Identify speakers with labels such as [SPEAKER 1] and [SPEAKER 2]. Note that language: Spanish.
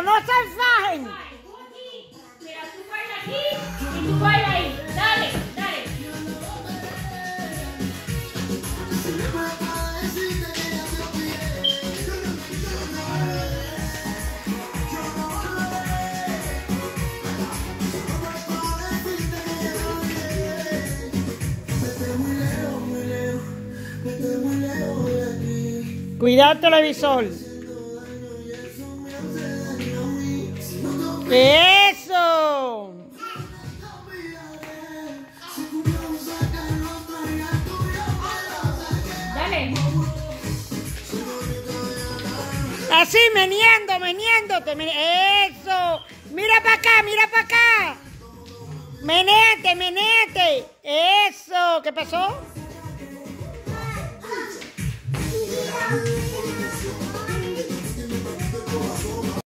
[SPEAKER 1] pero no se fajen.
[SPEAKER 2] Tú aquí, mira, tú bailas aquí y tú bailas ahí. Dale, dale.
[SPEAKER 1] Cuidado el televisor. ¡Eso!
[SPEAKER 2] Dale.
[SPEAKER 1] Así, meneándote. ¡Eso! Mira para acá, mira para acá. Menéate. ¡Eso! ¿Qué pasó?